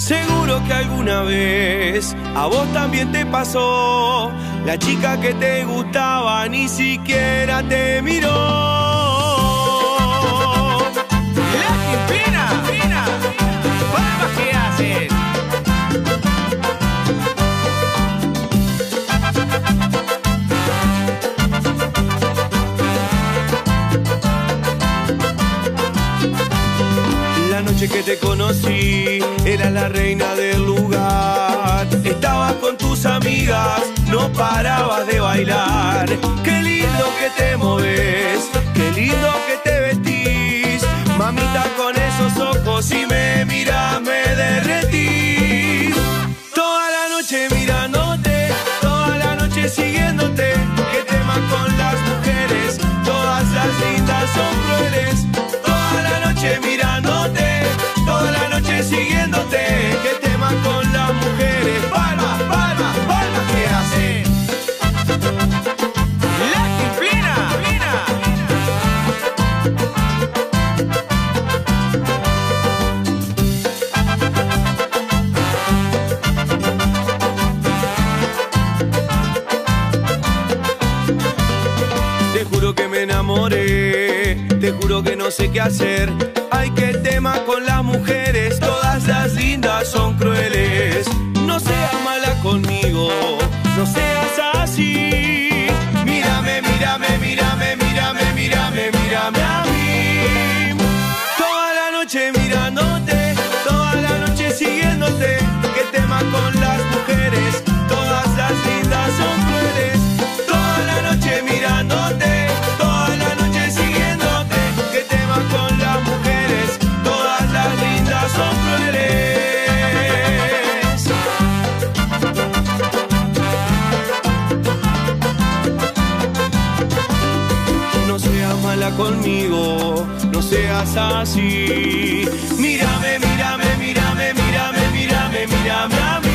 Seguro que alguna vez a vos también te pasó. La chica que te gustaba ni siquiera te miró. ¡La Quimplena! ¡Palmas que hacen! La noche que te conocí, eras la reina del lugar. Estabas con tus amigas, no parabas de bailar. Qué lindo que te moves, qué lindo que te vestís. Mamita, con esos ojos, si me miras me derretís. Toda la noche mirándote, toda la noche siguiéndote. Qué tema con las mujeres, todas las lindas son crueles. Toda la noche mirándote, toda la noche siguiéndote. Qué tema con las mujeres. Palmas, palmas, palmas que hacen. ¡La Quimplena! Te juro que me enamoré, te juro que no sé qué hacer. Ay, qué tema con las mujeres, todas las lindas son crueles. No seas mala conmigo, no seas así. Mírame, mírame, mírame, mírame, mírame, mírame a mí. Toda la noche mirándote, toda la noche siguiéndote. Qué tema con las mujeres, todas las lindas son crueles. Toda la noche mirándote, toda la noche siguiéndote. Qué tema con las mujeres, todas las lindas son crueles. No seas mala conmigo, no seas así. Mírame, mírame, mírame, mírame, mírame, mírame a mí.